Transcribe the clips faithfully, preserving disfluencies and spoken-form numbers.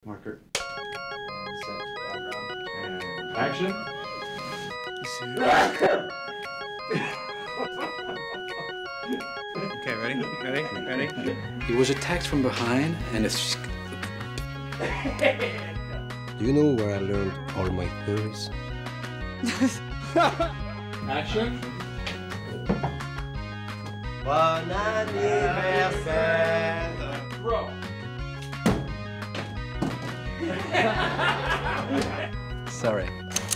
Marker. Set. Background. And action. Okay, ready? Ready? Ready? He was attacked from behind and it's... Do you know where I learned all my theories? Action. Bon anniversaire. Bro. Sorry.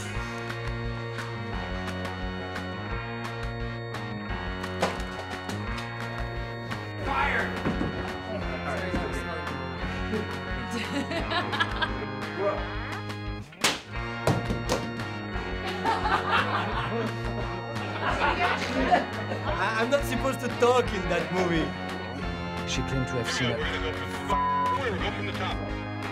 Fire! Bro. I'm not supposed to talk in that movie. She claimed to have seen it. Open the top.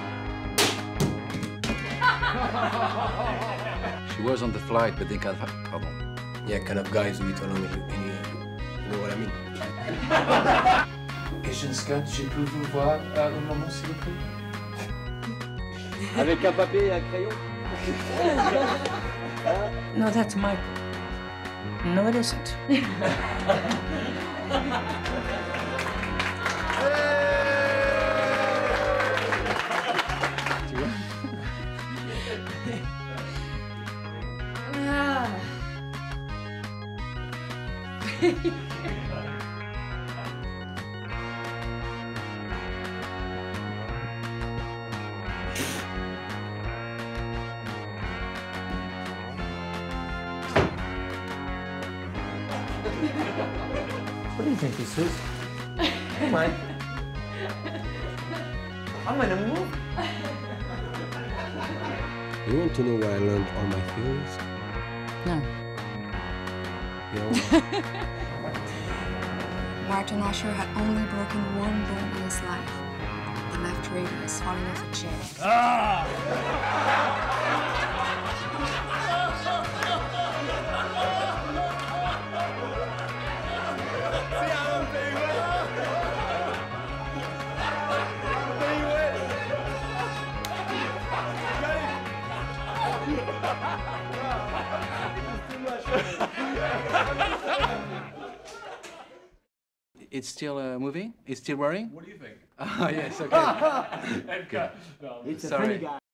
She was on the flight, but they got... Pardon. Yeah, kind of guys with all of you, you know what I mean? Agent Scott, je peux vous voir à un moment, s'il vous plaît? Avec un papier et un crayon. No, that's Michael. No, it isn't. What do you think this is? Hey, Mike. I'm in a movie. You want to know where I learned all my theories? No. No. Martin Asher had only broken one bone in his life. The left radius falling off a chair. Ah! It's still uh, moving? It's still wearing? What do you think? Ah, yes, okay. Good. No, It's a Sorry. funny guy.